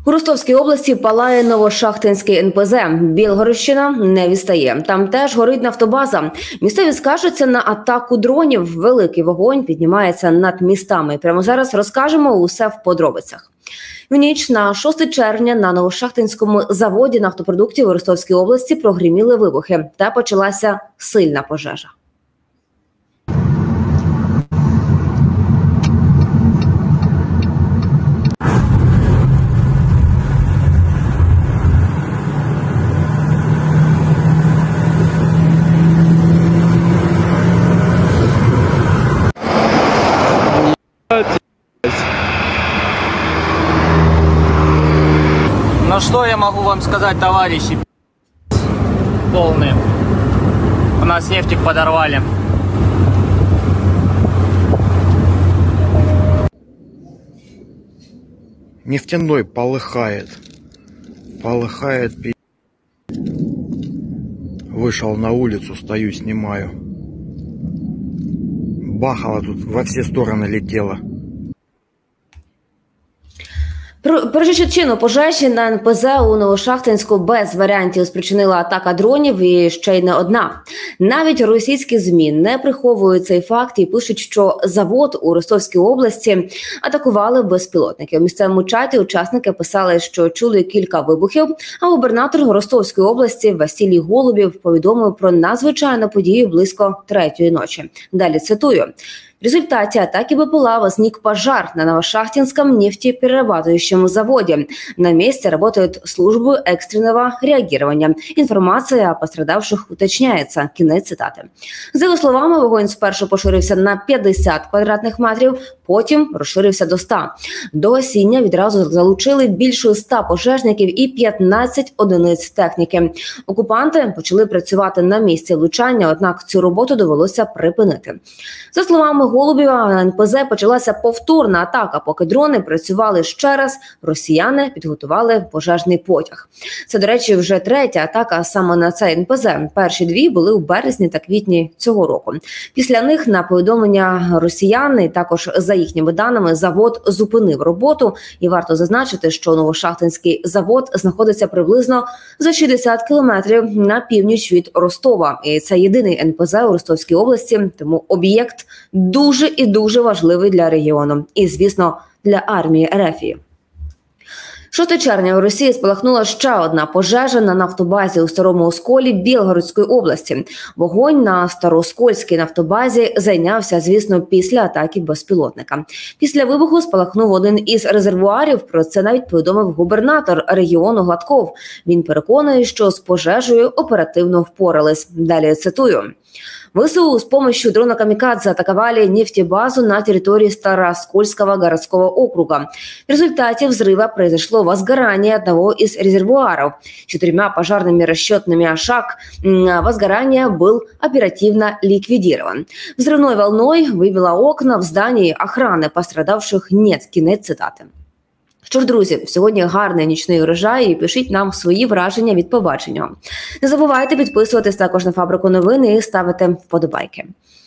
У Ростовській області палає Новошахтинський НПЗ. Білгородщина не відстає. Там теж горить нафтобаза. Місцеві скаржаться на атаку дронів. Великий вогонь піднімається над містами. Прямо зараз розкажемо усе в подробицях. В ніч на 6 червня на Новошахтинському заводі нафтопродуктів у Ростовській області прогриміли вибухи та почалася сильна пожежа. Ну что я могу вам сказать, товарищи? Полные. У нас нефтик подорвали. Нефтяной полыхает. Полыхает. Вышел на улицу, стою, снимаю. Бахало тут, во все стороны летело. Причину пожежі на НПЗ у Новошахтинську без варіантів спричинила атака дронів і ще й не одна. Навіть російські ЗМІ не приховують цей факт і пишуть, що завод у Ростовській області атакували безпілотники. У місцевому чаті учасники писали, що чули кілька вибухів, а губернатор Ростовської області Василій Голубів повідомив про надзвичайну подію близько 3-ї ночі. Далі цитую. В результате атаки БПЛА возник пожар на Новошахтинском нефтеперерабатывающем заводе. На месте работают службы экстренного реагирования. Информация о пострадавших уточняется. Кінець цитати. За його словами, вогонь спершу поширився на 50 квадратних метрів, потім розширився до 100. До гасіння відразу залучили більше 100 пожежників і 15 одиниць техніки. Окупанти почали працювати на місці влучання, однак цю роботу довелося припинити. За словами Голубєва, на НПЗ почалася повторна атака. Поки дрони працювали ще раз, росіяни підготували пожежний потяг. Це, до речі, вже 3-я атака саме на цей НПЗ. Перші 2 були у березні та квітні цього року. Після них на повідомлення росіян, також за їхніми даними, завод зупинив роботу. І варто зазначити, що Новошахтинський завод знаходиться приблизно за 60 кілометрів на північ від Ростова. І це єдиний НПЗ у Ростовській області, тому об'єкт дуже і дуже важливий для регіону. І, звісно, для армії РФ. 6 червня у Росії спалахнула ще одна пожежа на нафтобазі у Старому Осколі Білгородської області. Вогонь на Старооскольській нафтобазі зайнявся, звісно, після атаки безпілотника. Після вибуху спалахнув один із резервуарів, про це навіть повідомив губернатор регіону Гладков. Він переконує, що з пожежею оперативно впорались. Далі цитую. ВСУ с помощью дрона «Камикадзе» атаковали нефтебазу на территории Старооскольского городского округа. В результате взрыва произошло возгорание одного из резервуаров. 4 пожарными расчетными «Ашак» возгорание был оперативно ликвидирован. Взрывной волной выбило окна в здании охраны, пострадавших нет. Кінець цитати. Що ж, друзі, сьогодні гарний нічний урожай і пишіть нам свої враження від побачення. Не забувайте підписуватись також на Фабрику новин і ставити вподобайки.